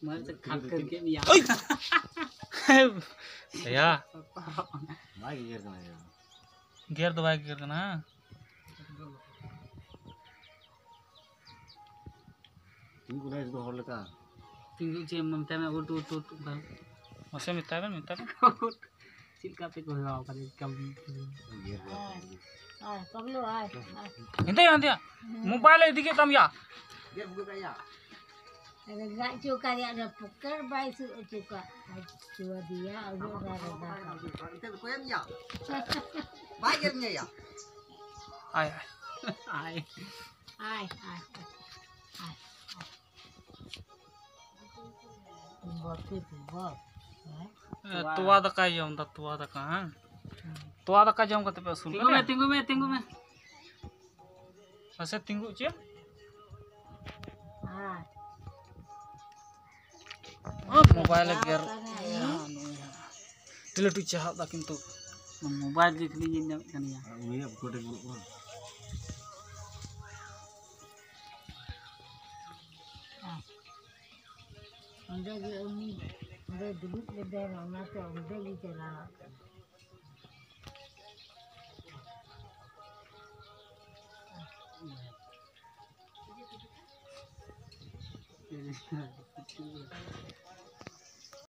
mới sẽ khát cơn kia bây giờ या भाई गिर गया यार गियर दबा के गिर ना tinggu naik itu hol ka tinggu cie mamta में उठ उठ उठ बस मसे मिता है चिल्का पे कोई आओ कर कम गिर गया पगलो आए इंते मोबाइल इदिके तम या गिर बुka ya अरे गाय चुका या पकड़ बाई से चुका चुआ दिया और रहा itu koyam ya भाई गिरnya ya आय आए आए आए बहुत तुआ दका जम दा तुआ दका जम कते पे सुन tinggu में असे तिंगु चे हाँ मोबाइल गियर डिलीट चाह दा किंतु मोबाइल देख लीजिए कनिया ini ya kote guru अंदर जो उन्हीं अंदर दुलुक ले दे रहा ना तो अंदर ही चला